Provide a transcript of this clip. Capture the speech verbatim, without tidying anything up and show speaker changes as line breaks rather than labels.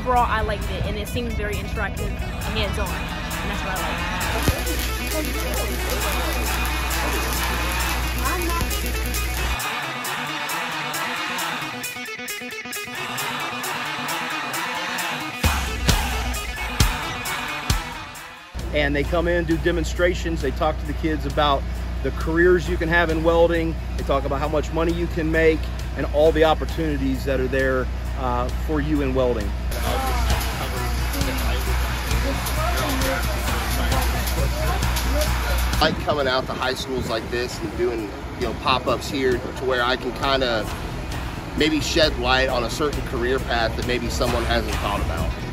overall, I liked it, and it seemed very interactive and hands-on, and that's what I liked.
And they come in, do demonstrations, they talk to the kids about the careers you can have in welding, they talk about how much money you can make, and all the opportunities that are there uh, for you in welding.
I like coming out to high schools like this and doing, you know, pop-ups here to where I can kind of maybe shed light on a certain career path that maybe someone hasn't thought about.